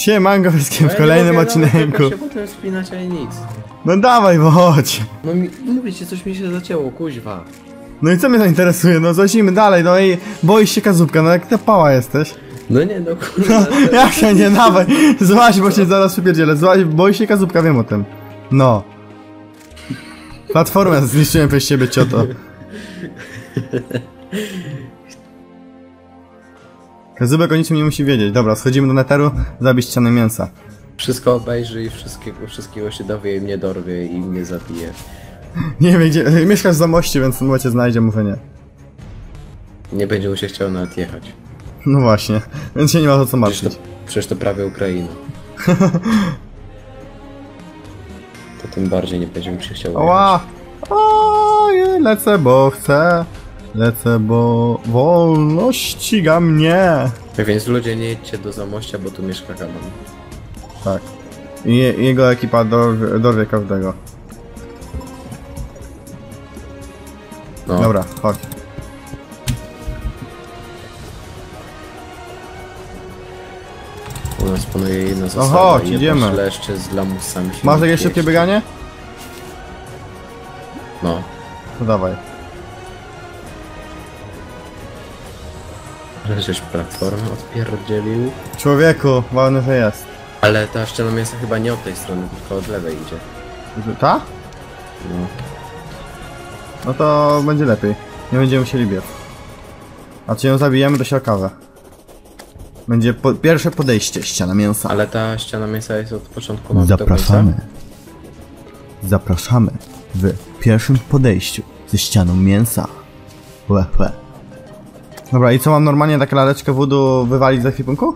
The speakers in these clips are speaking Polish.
Siemanko wszystkim w kolejnym odcinku. się potem spinać, a i nic. No dawaj, bo chodź. No mówię ci, coś mi się zacięło, kuźwa. No i co mnie to interesuje? No zacznijmy dalej, no i boisz się Kazubka, no jak ta pała jesteś. No nie, no kurwa. Jak się nie, dawaj. Złaź, bo się zaraz przypierdzielę. Złaź, boisz się Kazubka, wiem o tym. No. Platformę zniszczyłem przez ciebie, cioto. Kazubek o niczym nie musi wiedzieć. Dobra, schodzimy do neteru, zabić ścianę mięsa. Wszystko obejrzy i wszystkiego się dowie i mnie dorwie i mnie zabije. Nie wiem gdzie, mieszkasz w Zamości, więc chyba cię znajdzie, mówię nie. Nie będzie mu się chciał nawet jechać. No właśnie, więc się nie ma o co martwić. Przecież to prawie Ukraina. To tym bardziej nie będzie mu się chciał jechać. Oła! Oj, lecę, bo chcę. Lecę, bo wolność ściga mnie. Więc ludzie, nie jedźcie do Zamościa, bo tu mieszka Kaban. Tak. I jego ekipa dorwie każdego. No. Dobra, chodź. U nas panuje jedna zasada. chodź, idziemy. Leszcze z lamusami się Masz nie jakieś szybkie pieści. bieganie? No. No dawaj. Żeś platformę odpierdzielił. Człowieku, ważne, że jest. Ale ta ściana mięsa chyba nie od tej strony, tylko od lewej idzie. Ta? No. No to będzie lepiej. Nie będziemy musieli biec. A czy ją zabijemy, to się okaże. Będzie pierwsze podejście, ściana mięsa. Ale ta ściana mięsa jest od początku do Zapraszamy. końca. Zapraszamy w pierwszym podejściu ze ścianą mięsa. Łe. Dobra, i co, mam normalnie taką laleczkę wodu wywalić za ekwipunku?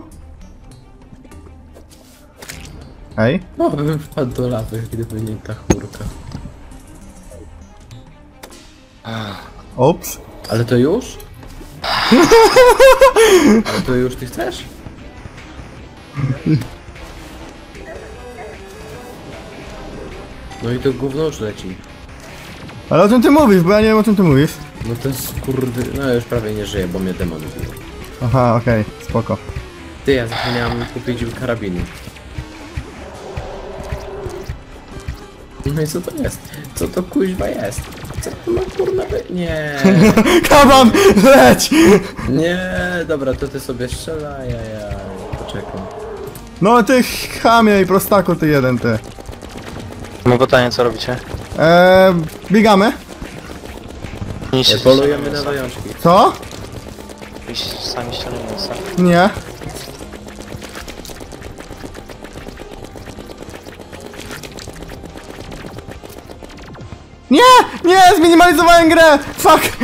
Ej? No, bym wpadł do lawy, gdyby nie ta chmurka. Ops. Ale to już? Ale to już ty chcesz? No i to gówno już leci. Ale o czym ty mówisz, bo ja nie wiem o czym ty mówisz. No to jest kurde... No już prawie nie żyję, bo mnie demon zabił. Aha, okej, spoko. Ty, ja zapomniałem kupić karabinu. No i co to jest? Co to kuźwa jest? Co to ma kurna by... Nie. Kaban, leć! Nie, dobra, to ty sobie strzelaj, ja poczekam. No ty chamie i prostaku, ty jeden, ty. Mam pytanie, co robicie? Biegamy? Niszczycie Polujemy ścianę na mięsa? zajączki. Co? Sami ścianę mięsa. Nie. Nie! Zminimalizowałem grę! Fuck!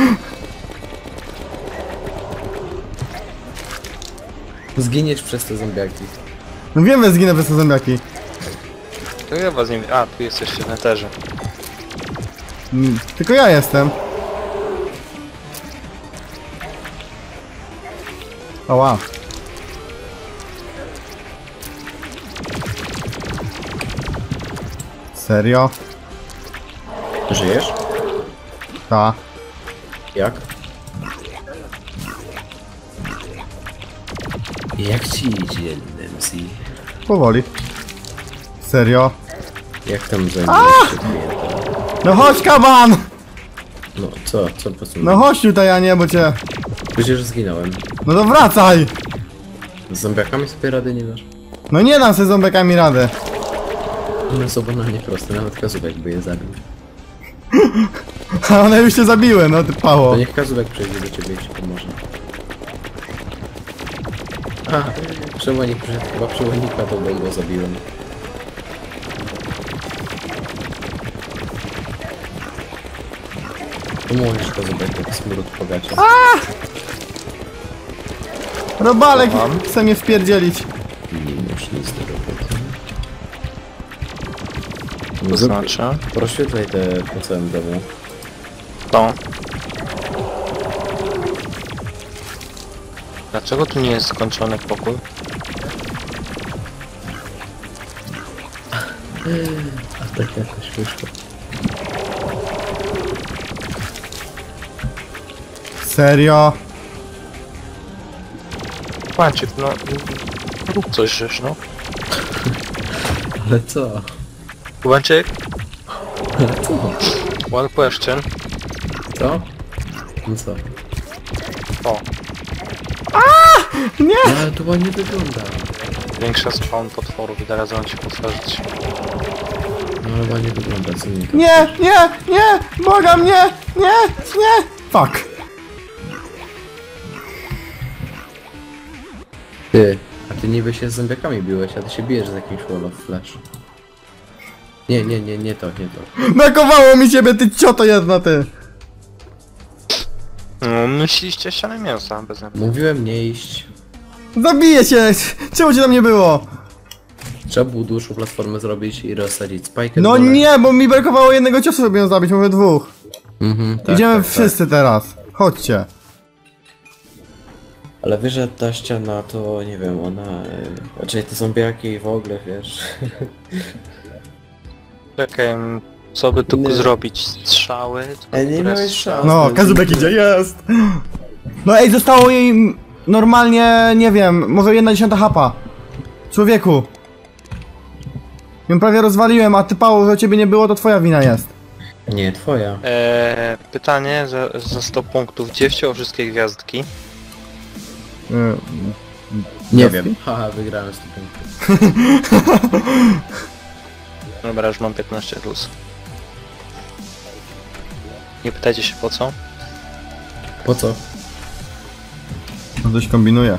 Zginiesz przez te zombiaki. No wiem, że zginę przez te zombiaki. To ja was nie wiem. A, tu jesteście w neterze. Tylko ja jestem. Oła. Serio? Żyjesz? Ta. Jak? Jak ci idzie, Nancy? Powoli. Serio? Jak tam zajmujesz się klientem? No chodź, kaban! No co po co? No chodź tutaj, a nie, bo cię... Przecież zginąłem. No to wracaj! Z zombiakami sobie rady nie dasz? No nie dam sobie zombiakami rady. One są banalnie proste, nawet Kazubek by je zabił. A one już cię zabiły, no ty pało. To niech Kazubek przejdzie do ciebie i ci pomoże. A, przełonik przyszedł, chyba przełonika to bo go zabiłem. To mówisz Kazubek, jak smród po gacie. Robalek chce mnie wpierdzielić. Nie masz nic do roboty. To znaczy? Proświetlaj te po całym domu. To. Dlaczego tu nie jest skończony pokój? A tak jakoś wyszło. Serio? Maciek, no... Rób coś żeś, no. Ale co? Kubańczyk, Ale co? one question. Co? No co? O, Nie! No, ale to ładnie wygląda. większa spawn potworów i teraz on się potworzyć. No ale ładnie wygląda, co nie? Nie, nie, nie! Błagam, nie, nie, nie! Fuck. Ty, a ty niby się z zombiakami biłeś, a ty się bijesz z jakimś wall of flash. Nie to. Brakowało mi ciebie, ty cioto jedna, ty! No, myśliście ścianę mięsa bez mnie. Mówiłem nie iść. Zabiję cię! Czemu cię tam nie było? Trzeba było dłuższą platformę zrobić i rozsadzić spajkę. No nie, bo mi brakowało jednego ciosu, żeby ją zabić, mówię dwóch. Tak, Idziemy wszyscy teraz. Chodźcie. Ale wiesz, że ta ściana to, nie wiem, ona... Znaczy te zombiaki w ogóle, wiesz... Czekaj, co by tu Nie. zrobić? Strzały? Ej, nie Które miałeś strzały? szans. No, Kazubek idzie, jest! No ej, zostało jej normalnie, nie wiem, może 1/10 hapa. Człowieku. Ją prawie rozwaliłem, a ty Paweł, że ciebie nie było, to twoja wina jest. Nie, twoja. Pytanie za 100 punktów. Gdzie wciął wszystkie gwiazdki? Nie wiem. Haha, wygrałem z tym. Dobra, już mam 15 plus. Nie pytajcie się po co? Po co? No coś kombinuje.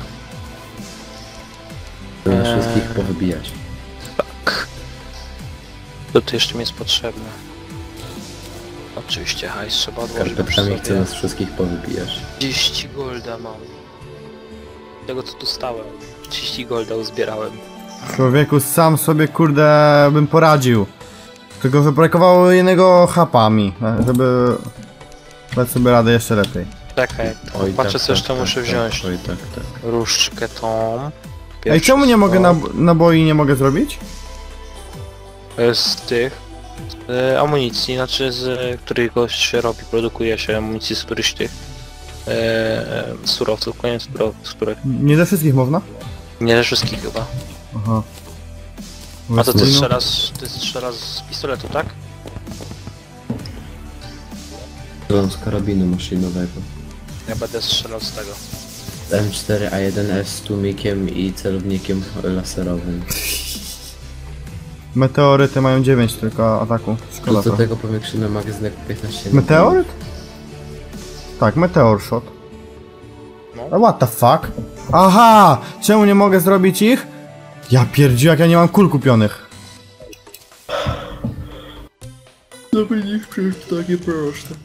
Żeby wszystkich powybijać. Tak. To tu jeszcze mi jest potrzebne. Oczywiście hajs trzeba odłożyć. Skarpetami chcę nas wszystkich powybijać. 30 golda mam. Tego co tu stałem. 30 golda uzbierałem. Człowieku, sam sobie, kurde, bym poradził. Tylko wybrakowało jednego hapa mi, żeby dać sobie radę jeszcze lepiej. Czekaj, Oj, patrzę tak, coś tak, to tak, muszę tak. wziąć. Oj, tak. Różdżkę tą. Ej, Pierwszy czemu nie mogę stok. naboi nie mogę zrobić? Z tych amunicji, znaczy z którego się robi, produkuje się amunicji z którychś tych surowców, koniec surowców, z których Nie ze wszystkich można? nie ze wszystkich chyba. Aha. A to ty No. strzelasz z pistoletu, tak? To z karabinu maszynowego. Ja będę strzelał z tego. M4A1S z tłumikiem i celownikiem laserowym. Meteoryty mają 9 tylko ataku. Szkoda Plus do to. tego powiększymy magazynek 15 Meteoryt? Tak, meteor shot. No. A what the fuck? Aha! Czemu nie mogę zrobić ich? Ja pierdziu, jak ja nie mam kul kupionych. To będzie przecież takie proste.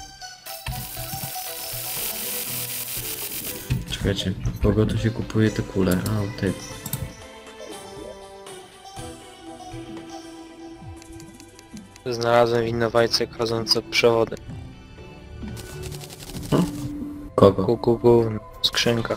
Czekajcie, kogo tu się kupuje te kule? A, ty. Znalazłem winowajce kradzące przewody. Kogo? Skrzynka.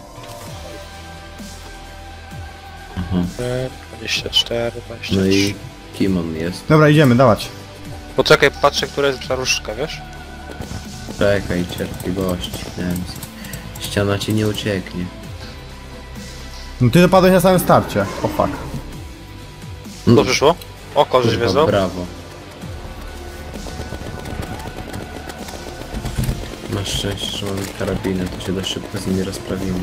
Aha. 24, 23. No i kim on jest? Dobra, idziemy, dawać. Poczekaj, patrzę, która jest ta różdżka, wiesz? Czekaj, cierpliwości. Nie wiem. Ściana ci nie ucieknie. No ty dopadłeś na samym starcie. O fuck. Co przyszło? O, korzyść Kurwa, wezwał. brawo. Masz szczęście, że mamy karabiny, to się dość szybko z nimi rozprawimy.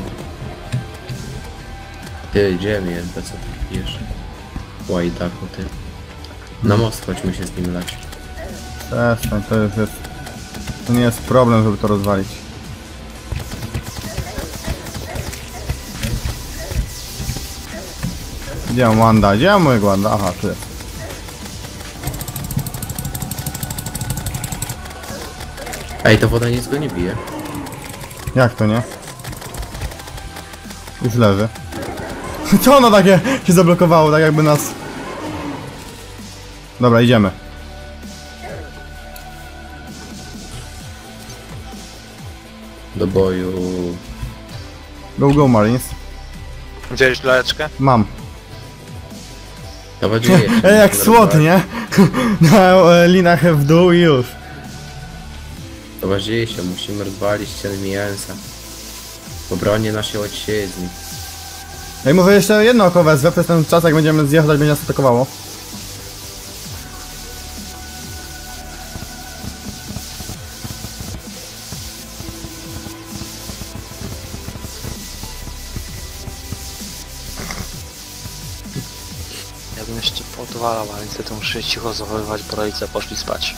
Ty, gdzie mnie NPC ty pijesz? Łajdaku, ty. Na most chodźmy się z nim lać. Przestań, to już jest... To nie jest problem, żeby to rozwalić. Gdzie mam Wanda? Gdzie mam mojego Wanda? Aha, tu jest. Ej, ta woda nic go nie bije. Jak to nie? Już leży. Co ono takie się zablokowało, tak jakby nas... Dobra, idziemy. Do boju. Go, go, Marines. Wziąłeś laleczkę? Mam. Dawać dzieje. Ej, jak słod, nie? Na linach w dół i już. Dawać dzieje się, musimy rozwalić ściany mięsa. W obronie naszej ojczyzny. Ej, mówię jeszcze jedno oko wezwę, przez ten czas jak będziemy zjechać, będzie nas atakowało. Ja bym jeszcze podwalał, ale niestety muszę cicho zachowywać, bo rodzice poszli spać.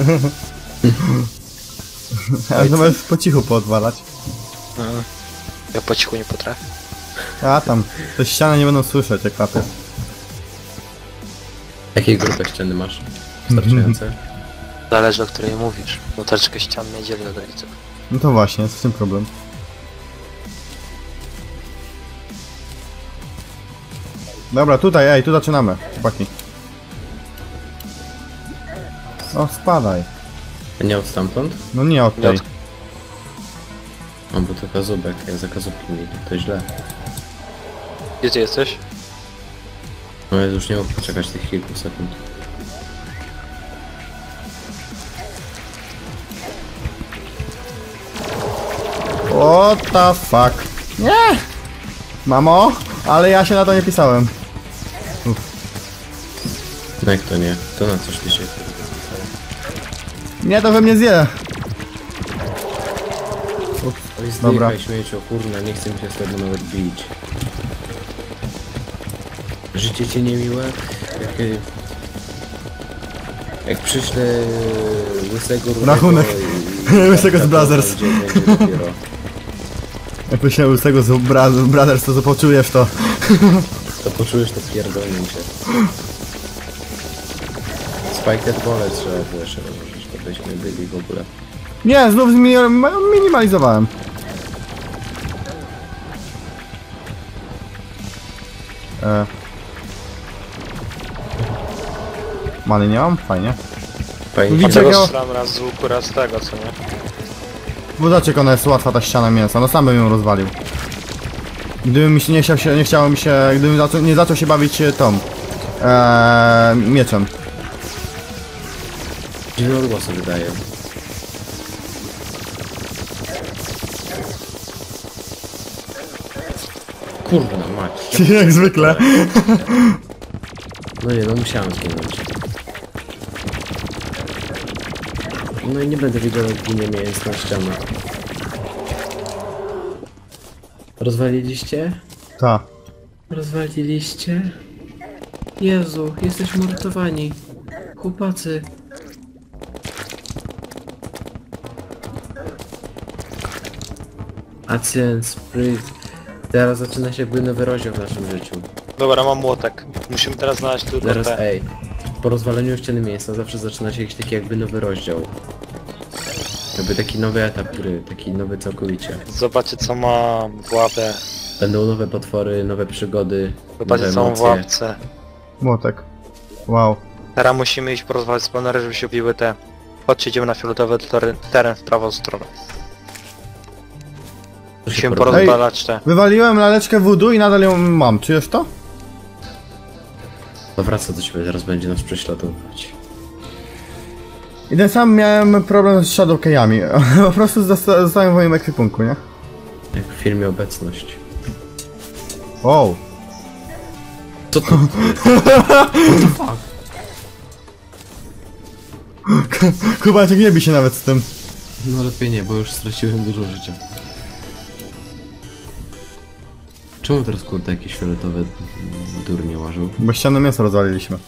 Ale to możesz po cichu poodwalać. Ja po cichu nie potrafię. A tam, te ściany nie będą słyszeć jak lapię. Jakiej grupy ściany masz? Wystarczające? Zależy, o której mówisz, bo troszeczkę ścian nie dzieli od rodziców. No to właśnie, jest w tym problem. Dobra, tutaj, ej, tu zaczynamy, chłopaki. O, spadaj. A nie od stamtąd? No nie od tej. O, bo to kazubek, ja za kazubkiem to źle. Gdzie ty jesteś? No ja już nie mogę poczekać tych kilku sekund. What the fuck? Nie! Mamo, ale ja się na to nie pisałem. No jak to nie? To na coś ty się... Nie, to we mnie zje. Oj, Dobra. zdychaj śmieciu, kurna, nie chcę mi się z tego nawet bić. Życie cię niemiłe? Jak przyślę łysego rudego Rachunek. Łysego z Brothers. będzie dopiero. Jak myślałem łysego z Brothers, to poczujesz to. To poczujesz, to pierdolnie się. Spiker Bole trzeba było jeszcze rozłożyć, to byśmy byli w ogóle. Nie, znów minimalizowałem. Many nie mam? Fajnie. Fajnie Widzę się... go- Tego strzelam raz z łuku, raz z tego, co nie? Bo zobaczcie, jak ona jest łatwa ta ściana mięsa, no sam bym ją rozwalił. Gdybym mi się nie chciało mi się, gdybym nie zaczął się bawić tą mieczem. Dziwne odgłosy wydaje. Kurna mać. Jak zwykle. No nie, no musiałem zginąć. No i nie będę widział jak ginie mięs na ścianę. Rozwaliliście? Ta. Rozwaliliście? Jezu, jesteśmy uratowani. Chłopacy. Acjen, spryt. Teraz zaczyna się jakby nowy rozdział w naszym życiu. Dobra, mam młotek. Musimy teraz znaleźć tylko Teraz te. ej. Po rozwaleniu ściany mięsa zawsze zaczyna się jakiś taki jakby nowy rozdział. Jakby taki nowy etap gry, taki nowy całkowicie. Zobaczcie, co mam w łapie. Będą nowe potwory, nowe przygody, Zobaczcie, nowe co mam w emocje. łapce. Młotek. Wow. Teraz musimy iść porozmawiać z panem, żeby się obiły te. Chodźcie, idziemy na fioletowy teren w prawą stronę. To się Musimy porobi- porozwalać te. Wywaliłem laleczkę voodoo i nadal ją mam. Czujesz to? To wraca do ciebie, zaraz będzie nas prześladować. I ten sam miałem problem z Shadowkeyami. Po prostu zostałem w moim ekwipunku, nie? Jak w filmie Obecność. Wow. Co to? What the fuck? Kubaczek nie bi się nawet z tym. No lepiej nie, bo już straciłem dużo życia. Czemu teraz kurde jakieś fioletowe durnie łażą? Bo ścianę mięsa rozwaliliśmy.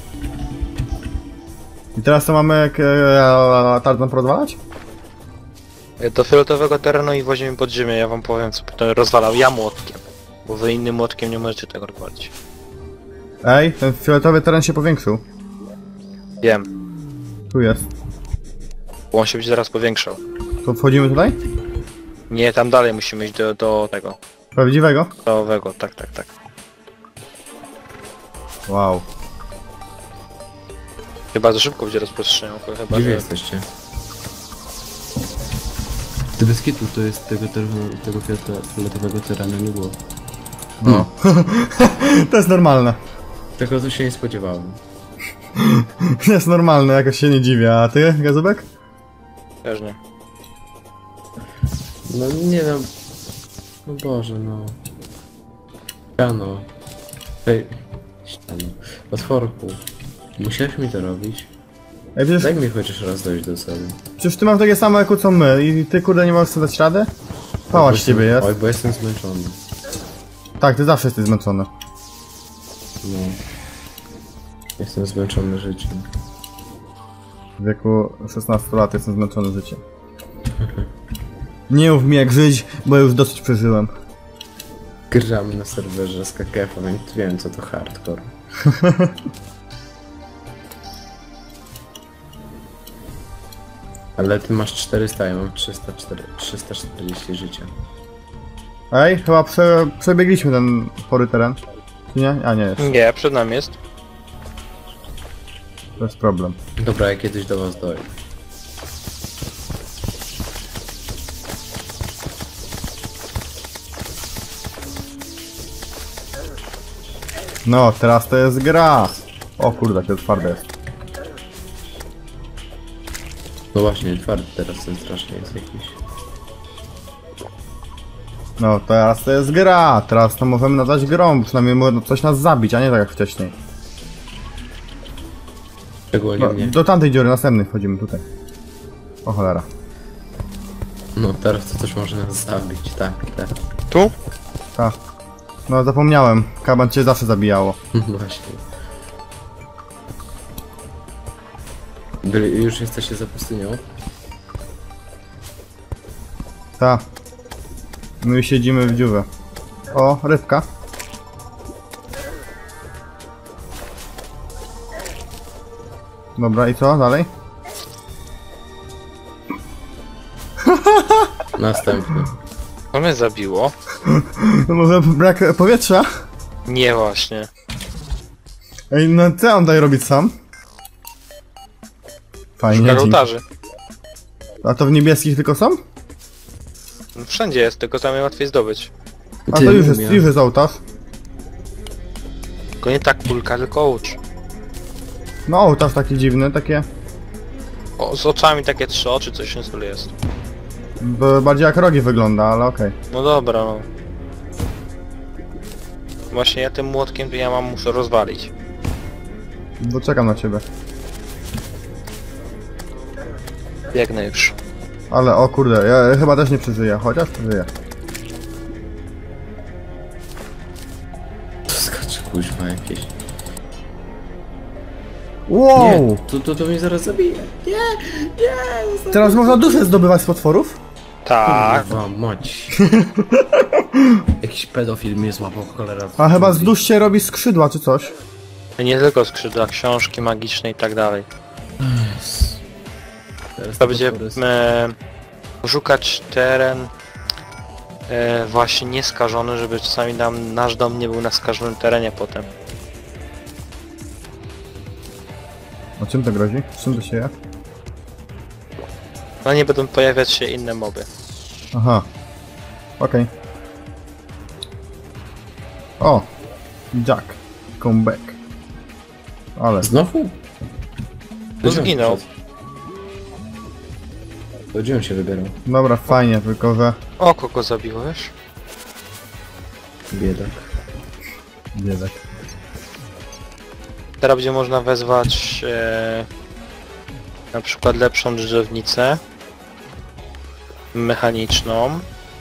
I teraz to mamy jak Tarzan porozwalać? Do fioletowego terenu i wozimy pod ziemię, ja wam powiem, co to rozwalał ja młotkiem. Bo wy innym młotkiem nie możecie tego rozwalić. Ej, ten fioletowy teren się powiększył. Wiem, Tu jest. bo on się będzie zaraz powiększał. To wchodzimy tutaj? Nie, tam dalej musimy iść do tego. Prawdziwego? Do owego, tak, tak, tak. Wow. Chyba za szybko będzie rozprzestrzeniał, chyba Gdzie wy że... jesteście? Ty bez kitu to jest tego fioletowego terenu nie było. No. To jest normalne. Tego to się nie spodziewałem. To jest normalne, jakoś się nie dziwię. A ty, Gazubek? Też nie. No nie no. No Boże no. Ściano. Ej, ściano. Potworku. Musiałeś mi to robić? Ej, przecież, Daj mi chociaż raz dojść do celu. przecież ty masz takie samo jako co my i ty kurde nie możesz sobie dać rady? Pałac z ciebie jest. Oj, bo jestem zmęczony. Tak, ty zawsze jesteś zmęczony. No. Jestem zmęczony życiem. W wieku 16 lat jestem zmęczony życiem. Nie mów mi jak żyć, bo już dosyć przeżyłem. Gramy na serwerze z KKF-a, więc wiem co to hardcore. Ale ty masz 400, ja mam 340 życia. Ej, chyba przebiegliśmy ten spory teren. Czy nie? A nie jest. Nie, przed nami jest. To jest problem. Dobra, ja kiedyś do was dojdę. No, teraz to jest gra. O kurde, to twarde jest. No właśnie, twardy teraz ten strasznie jest jakiś. No, teraz to jest gra. Teraz to możemy nazwać grą. Przynajmniej może coś nas zabić, a nie tak jak wcześniej. Szczególnie No, mnie. do tamtej dziury następnej wchodzimy tutaj. O cholera. No teraz to coś może nas zabić, tak, tak. Tu? Tak. No zapomniałem. Kaban cię zawsze zabijało. Właśnie. Już jesteście za pustynią? Tak. My siedzimy w dziurze. O, rybka. Dobra, i co dalej? Następny. To mnie zabiło. No może brak powietrza? Nie właśnie. Ej, no co on tutaj robić sam? Fajnie. Szukam dzięki. ołtarzy. A to w niebieskich tylko są? No, wszędzie jest, tylko tam je łatwiej zdobyć. A to już jest ołtarz. Tylko nie tak kulka, tylko ołcz. No ołtarz taki dziwny, takie... O, z oczami takie 3 oczy, coś w stylu jest. Bardziej jak rogi wygląda, ale okej. No dobra, no. Właśnie ja tym młotkiem to ja muszę rozwalić. Bo czekam na ciebie. Biegnę już. Ale o kurde, ja chyba też nie przeżyję, chociaż przeżyję. Skacz kuźma jakieś. Wow! Nie, to mnie zaraz zabije. Teraz można duszę zdobywać z potworów? Tak. Kurwa mać. Jakiś pedofil mnie złapał, cholera. A chyba z dusz się robi skrzydła czy coś. Nie tylko skrzydła, książki magiczne i tak dalej. Teraz To będzie potwory szukać teren właśnie nieskażony, żeby czasami nasz dom nie był na skażonym terenie potem. O czym to grozi? Z czym to się je? No nie będą pojawiać się inne moby. Aha. Okej. O! Jack. Come back. Ale... Znowu? No zginął. To gdzie on się wybierał? Dobra, fajnie, tylko że... O, kogo zabiłeś? Biedak. Biedak. Teraz będzie można wezwać na przykład lepszą drzewnicę mechaniczną,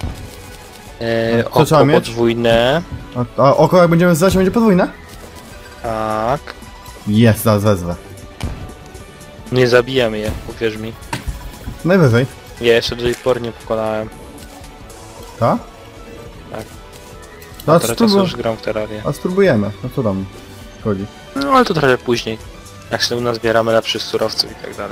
Co trzeba oko mieć? podwójne, A oko jak będziemy zdać, będzie podwójne? tak, Jest, zaraz wezwę. nie zabijamy je, uwierz mi. Najwyżej. Ja jeszcze do tej pory nie pokonałem, Ta? Tak. A, teraz czasu już gram w Terrarię. a spróbujemy. No co tam szkodzi? No ale to trochę później, jak się nazbieramy lepszych surowców i tak dalej.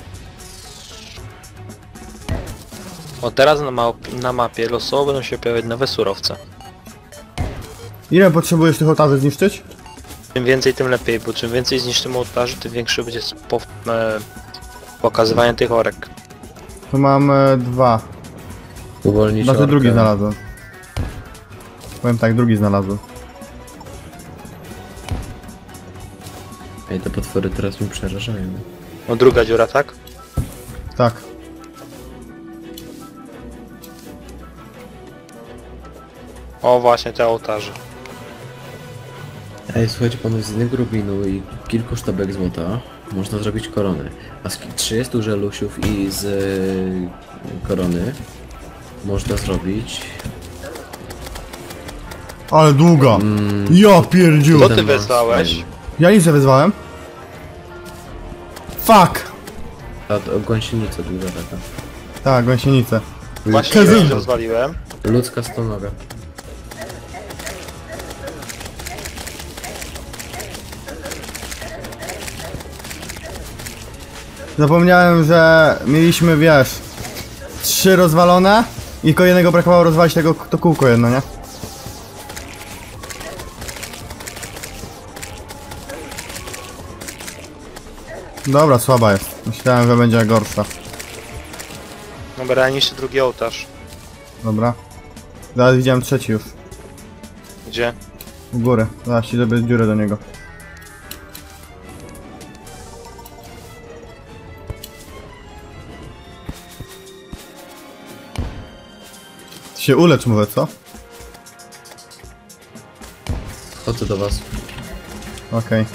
O, teraz na mapie losowo będą się pojawiać nowe surowce. Ile potrzebujesz tych ołtarzy zniszczyć? Czym więcej, tym lepiej, bo czym więcej zniszczymy ołtarzy, tym większy będzie pokazywanie tych orek. Tu mam 2. Uwolnić Znaczy orkę. drugi znalazłem. Powiem tak, drugi znalazłem. Ej, te potwory teraz mi przerażają. No druga dziura, tak? Tak. O właśnie, te ołtarze. Ej, słuchajcie panowie, z jednego rubinu i kilku sztabek złota można zrobić koronę. A z 30 żelusiów i z korony można zrobić... Ale długa. Ja pierdziu. Co ty Ten ma wezwałeś? fajny. Ja nic nie wyzwałem. Fuck. A to gąsienica duża taka. Tak, gąsienice. Właśnie Kazum. już rozwaliłem. Ludzka stonoga. Zapomniałem, że mieliśmy, wiesz, 3 rozwalone i tylko jednego brakowało rozwalić tego, to kółko jedno, nie? Dobra, słaba jest. Myślałem, że będzie gorsza. Dobra, ja niszczę drugi ołtarz. Dobra. Zaraz widziałem trzeci już. Gdzie? U góry. Zaraz ci zrobię dziurę do niego. Ty się ulecz, mówię, co? Chodzę do was. Okej.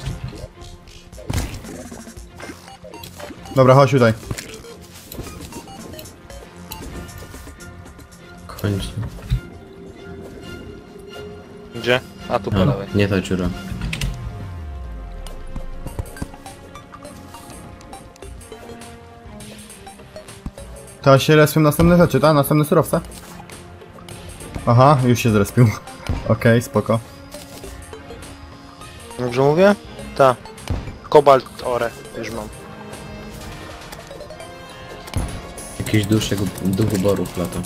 Dobra, chodź tutaj. Kończę. Gdzie? A tu po A, lewej. nie ta dziura. Teraz się respią następne rzeczy, tak? Następne surowce? Aha, już się zrespił. Okej, spoko. Dobrze mówię? Ta. Kobalt ore. Już mam. Jakiś duch uborów lata.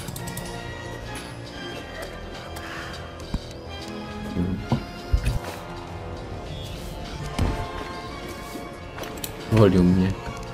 Wolił mnie.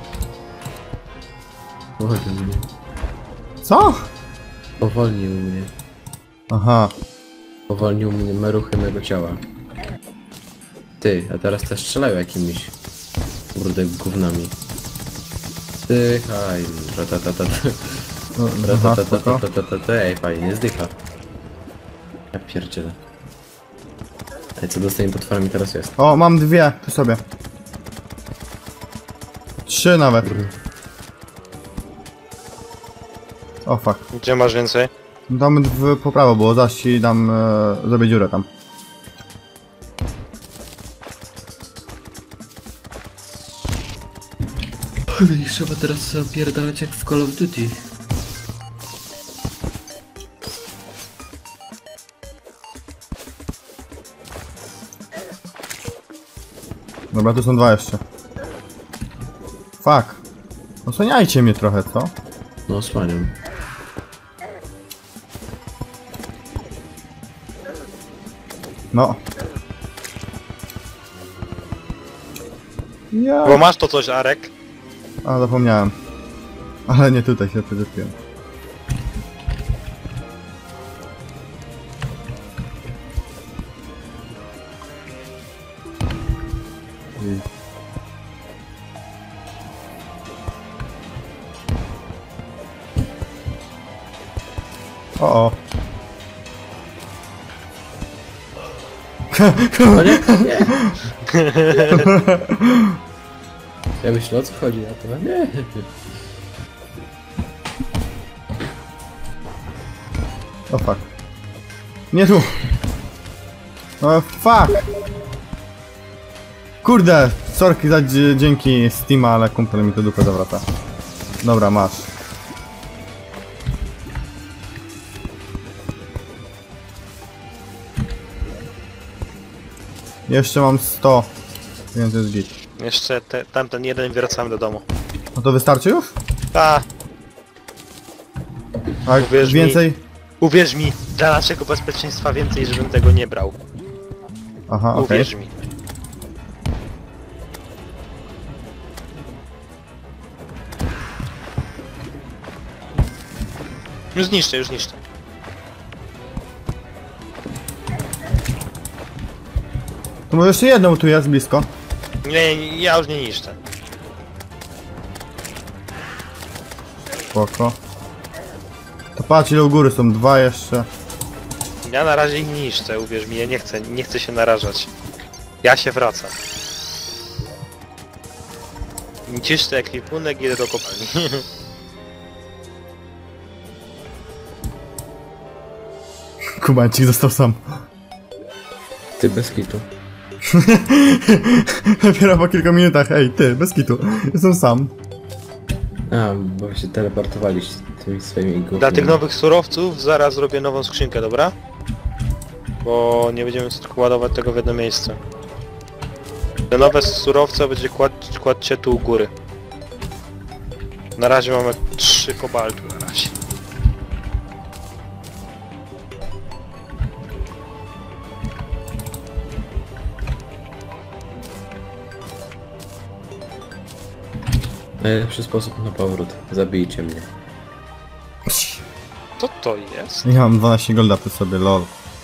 Wolił mnie. Co? Powolnił mnie. Aha. Powolnił mnie meruchy mego ciała. Ty, a teraz też strzelają jakimiś kurde gównami. Zdychaj. Ratatatata. No, aha, spoko. Ratatatata. Ej, fajnie, zdycha. Ja pierdzielę. Ej, co dostanie potworami teraz jest? O, mam 2 przy sobie. 3 nawet. O fuck. Gdzie masz więcej? Tam w po prawo było, zaś ci dam, zrobię dziurę tam. I trzeba teraz opierdalać jak w Call of Duty. Dobra, tu są 2 jeszcze. Fuck. Osłaniajcie mnie trochę, co? No, osłaniam. No. Ja. Bo masz to coś, Arek. A, zapomniałem. Ale nie tutaj się przyczepiłem. I... O. No nie? Nie. Ja myślę, o co chodzi, a to nie. O fuck. Nie tu. O fuck. Kurde, sorki za dzięki Steama, ale kumpel mi to dupę zawraca. Dobra, masz. Jeszcze mam 100. Więc jest git. Jeszcze tamten jeden wracamy do domu. No to wystarczy już? Ta. A Uwierz mi. więcej? Uwierz mi, dla naszego bezpieczeństwa więcej, żebym tego nie brał. Aha, okej. Uwierz mi. Już zniszczę, już zniszczę. To może jeszcze jedną tu jest blisko. Nie, ja już nie niszczę. Spoko. To patrz ile u góry są, 2 jeszcze. Ja na razie ich nie niszczę, uwierz mi, ja nie chcę się narażać. Ja się wracam. Ciszny ekwipunek, idę do kopalni. Kubańczyk został sam. Ty bez kitu. Dopiero po kilku minutach, ej, ty, bez kitu. Jestem sam. A, bo się teleportowaliście tymi swoimi głupimi. Dla tych nowych surowców zaraz zrobię nową skrzynkę, dobra? Bo nie będziemy tylko ładować tego w jedno miejsce. Te nowe surowce będzie kładźcie tu u góry. Na razie mamy 3 kobaltu na razie. Najlepszy sposób na powrót. Zabijcie mnie. Co to jest? Ja mam 12 golda przy sobie, lol.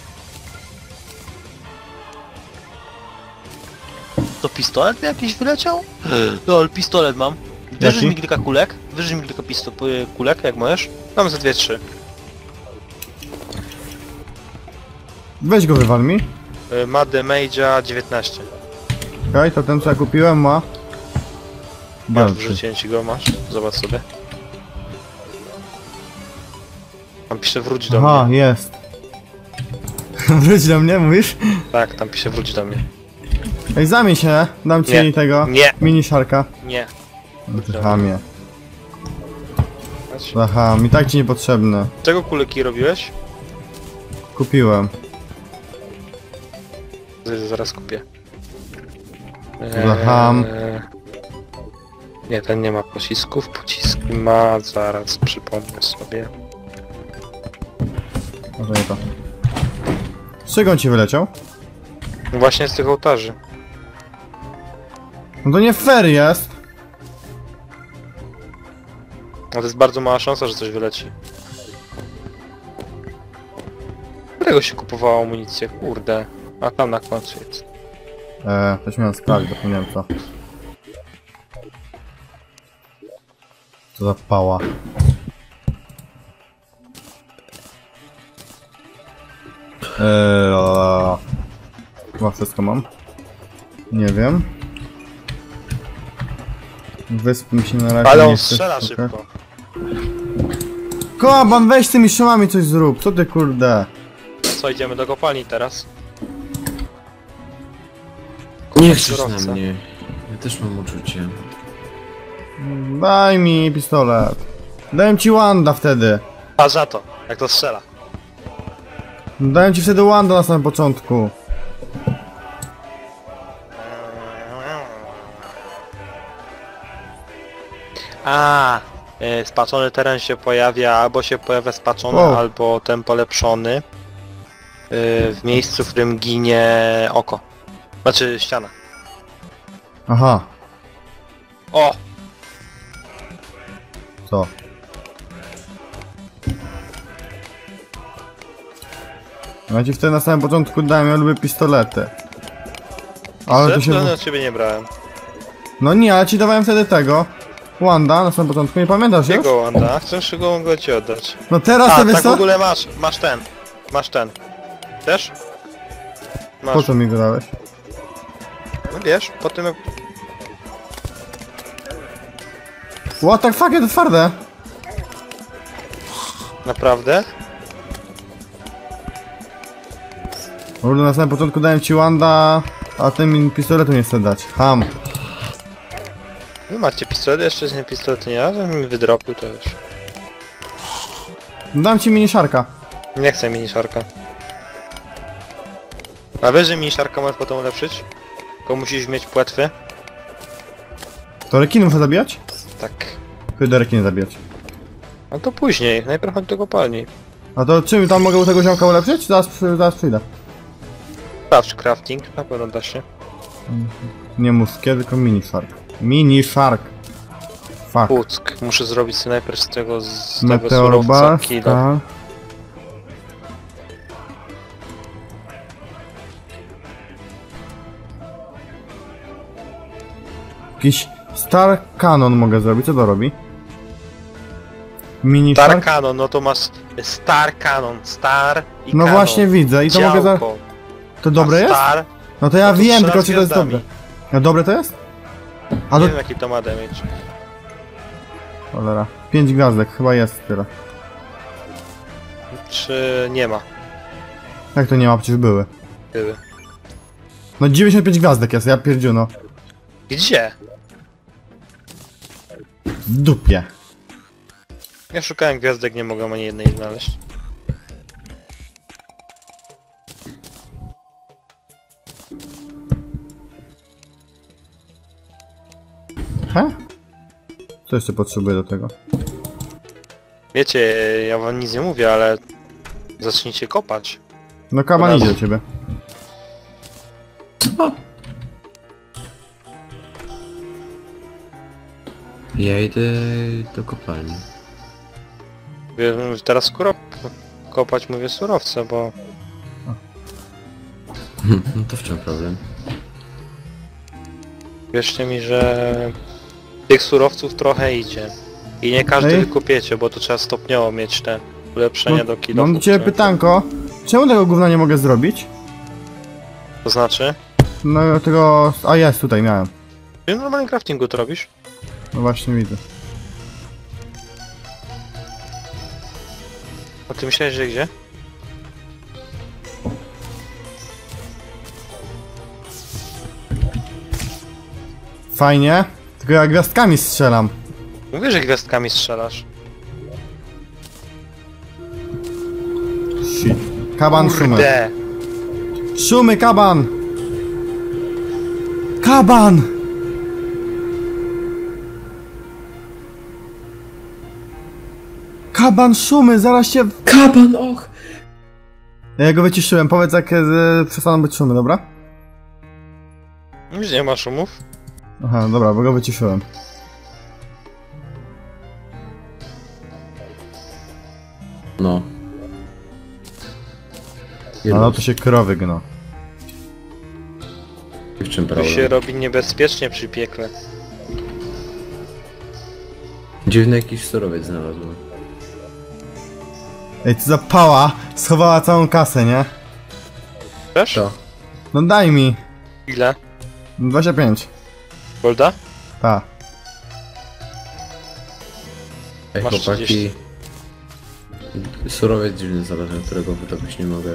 To pistolet jakiś wyleciał? Lol, pistolet mam. Wyrzuć Jaki? mi kilka kulek. Wyrzuć mi kilka kulek, jak możesz. Mam za 2-3. Weź go wywal mi. Ma damage'a 19. Okej, to ten co ja kupiłem ma... Ja Bardzo. wrzuciłem ci go, masz. Zobacz sobie. Tam pisze wróć do Aha, mnie. jest. Wróć do mnie, mówisz? Tak, tam pisze wróć do mnie. Ej, zamień się, dam ci Nie. tego. Nie. Mini szarka. Nie. Hamie. Aha, mi tak ci niepotrzebne. Czego kuleki robiłeś? Kupiłem. Zaraz kupię. Zaham. Nie, ten nie ma pocisków. Pociski ma, zaraz przypomnę sobie. Może nie to. Z czego on ci wyleciał? No właśnie z tych ołtarzy. No to nie fair jest. No to jest bardzo mała szansa, że coś wyleci. Którego się kupowało amunicję? Kurde. A tam na końcu jest. Coś miałem sprawdzić, zapomniałem co. Co za pała. Chyba wszystko mam. Nie wiem. Wysp mi się na razie Ale nie on chce strzela szukać. szybko. Koban, weź z tymi szumami coś zrób, co ty kurde? Co, idziemy do kopalni teraz? Nie krzycz na surowce. mnie. Ja też mam uczucie. Daj mi pistolet. Dałem ci Wanda wtedy. A za to, jak to strzela. Dałem ci wtedy Wanda na samym początku. Spaczony teren się pojawia, albo się pojawia spaczony, O. albo ten polepszony. W miejscu, w którym ginie oko. Znaczy ściana. Aha, O! co? Ja ci wtedy na samym początku dałem, ja lubię pistolety. Ale to się... od ciebie nie brałem. No nie, ale ci dawałem wtedy tego. Wanda na samym początku, nie pamiętasz już? Jego Wanda, chcesz go mogę ci oddać. No teraz A, to wiesz tak w co? ogóle masz ten. Masz ten. Też? Masz. Po co mi go dałeś? No wiesz, po tym jak... What the fuck, to twarde. Naprawdę? Kurde, na samym początku dałem ci Wanda, a ty mi pistoletu nie chcę dać. Ham. Wy macie pistolet, jeszcze z nim pistolet nie, ja bym mi wydropił to już. Dam ci mini szarka. Nie chcę miniszarka. A wiesz, że miniszarka możesz potem ulepszyć? Tylko musisz mieć płetwy? To rekiny muszę zabijać? Tak. Kiedy rekiny zabijać? No to później, najpierw chodź do kopalni. A to czym tam mogę u tego ziomka ulepszyć? Zaraz przyjdę. Sprawdź crafting, na pewno da się. Nie muskie, tylko mini shark. Mini shark. Fuck. Puck. Muszę zrobić sobie najpierw z tego surowca Meteorobas, kilo. tak. Jakiś Star Cannon mogę zrobić, co to robi? Mini Star shark? Cannon, no to masz Star Cannon, Star i No Cannon. właśnie widzę i to mogę za... Działko. To dobre A jest? Star No to ja No to wiem, strzela tylko czy to jest gwiazdami. dobre. No dobre to jest? A Nie to... wiem jaki to ma damage. Cholera. 5 gwiazdek, chyba jest tyle. Czy nie ma? Jak to nie ma, przecież były. Były. No 95 gwiazdek jest, ja pierdziu no. Gdzie? W dupie. Ja szukałem gwiazdek, nie mogłem ani jednej znaleźć. He? Co jeszcze potrzebuję do tego? Wiecie, ja wam nic nie mówię, ale zacznijcie kopać. No kaban idzie do ciebie. Co? Ja idę do kopalni. Teraz kopać mówię surowce, bo No to w czym problem? wierzcie mi, że tych surowców trochę idzie. I nie każdy Ej. wykupiecie, bo to trzeba stopniowo mieć te ulepszenia do kilofów. Mam do ciebie pytanko. Czemu tego gówna nie mogę zrobić? To znaczy? No tego... A jest, tutaj miałem. Ty w normalnym craftingu to robisz? No właśnie widzę. A ty myślałeś, że gdzie? Fajnie. Tylko ja gwiazdkami strzelam. Mówię, że gwiazdkami strzelasz. Shit. Kaban szumy. Kurde! Szumy, kaban! Kaban! Kaban szumy, zaraz się... Kaban, och! Ja go wyciszyłem, powiedz jak przestaną być szumy, dobra? Już nie ma szumów. Aha, dobra, bo go wyciszyłem. No. No to się krowy gno. W czym Tu problem? się robi niebezpiecznie przy piekle. Dziwny jakiś surowiec znalazłem. Ej, co za pała schowała całą kasę, nie? Wiesz? Co? No daj mi. Ile? 25. Golda? Ta. Ej, Masz chłopaki... 30. Surowiec dziwny znalazłem, którego wydobyć nie mogę.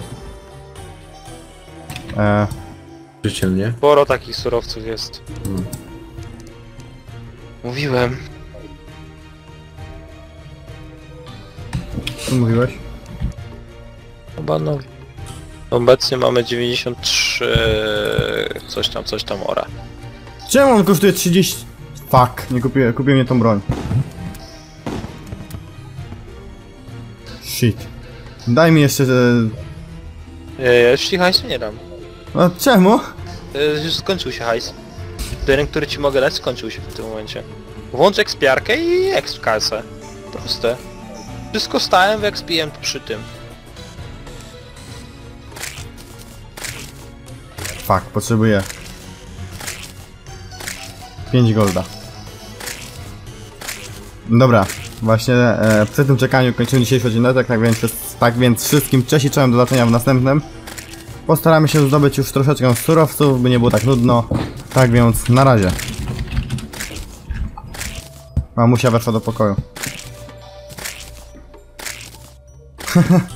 Życie mnie? Sporo takich surowców jest. No. Mówiłem. Co mówiłeś? Chyba no. Obecnie mamy 93... coś tam ora. Czemu on kosztuje 30? Fuck, nie kupiłem nie tą broń. Shit. Daj mi jeszcze... Jeśli hajsu nie dam. No czemu? Już skończył się hajs. Ten, który ci mogę dać, skończył się w tym momencie. Włącz ekspiarkę i exp kasę. Proste. Wszystko stałem w expiłem przy tym. Fuck, potrzebuję 5 golda. Dobra, właśnie przy tym czekaniu kończymy dzisiejszy odcinek, tak więc wszystkim cześć i czołem do zobaczenia w następnym. Postaramy się zdobyć już troszeczkę surowców, by nie było tak nudno. Tak więc na razie. Mamusia weszła do pokoju.